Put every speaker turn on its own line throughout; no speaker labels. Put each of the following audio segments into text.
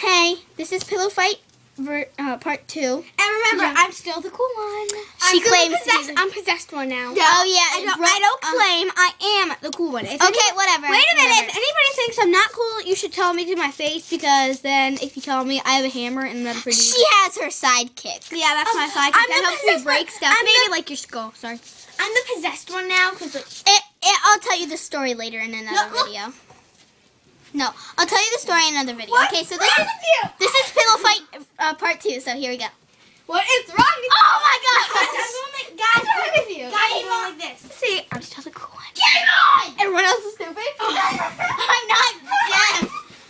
Hey, this is Pillow Fight part 2.
And remember, I'm still the cool one.
She claims
I'm possessed one now.
Oh yeah,
I don't claim. I am the cool one.
Okay, whatever.
Wait a minute.
Whatever.
If anybody thinks I'm not cool, you should tell me to my face, because then if you tell me, I have a hammer and I'm not a pretty.
She has her sidekick.
Yeah, that's my sidekick. That helps me break stuff. Maybe like your skull. Sorry. I'm the possessed one now because
I'll tell you the story later in another video. No, I'll tell you the story in another video.
What?
Okay, so this is Pillow Fight part 2. So here we go.
What is wrong with you?
Oh my gosh!
Guys, what's wrong with you? Guys, you like this. See, I'm still the cool one.
Game on!
Everyone else is stupid.
I'm not deaf.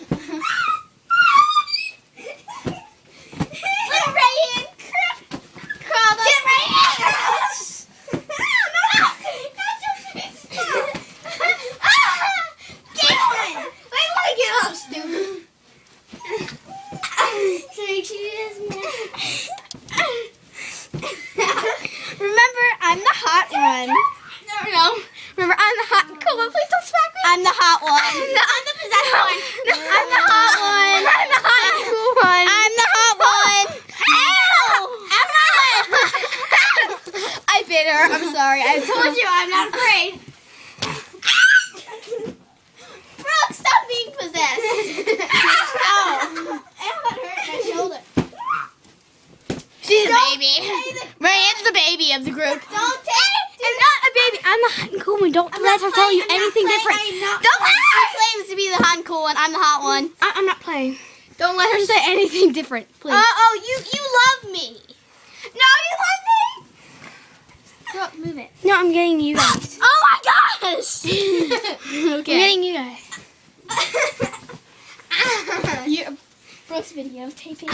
Get right in. Crawl up.
Get right in. Remember, I'm the hot one. No. Remember, I'm the hot. Come on, please don't smack me.
I'm the hot one.
I'm the possessed one. No, I'm the hot one. I'm the hot and cool one.
I'm the hot one.
Ow! I bit her. I'm sorry. I told you I'm not afraid.
Brooke, stop being possessed.
Ow! That hurt my shoulder.
She's a baby.
Ryan's the baby of the group.
Don't take.
I'm not a baby. I'm the hot and cool one. Don't let her tell you anything different. Don't let
She
her.
claims to be the hot and cool one. I'm the hot one.
I'm not playing. Don't let her say anything different, please.
You love me.
No, you love me.
Brooke, move it.
No, I'm getting you guys.
Oh my gosh.
I'm getting you guys.
Brooke's videotaping.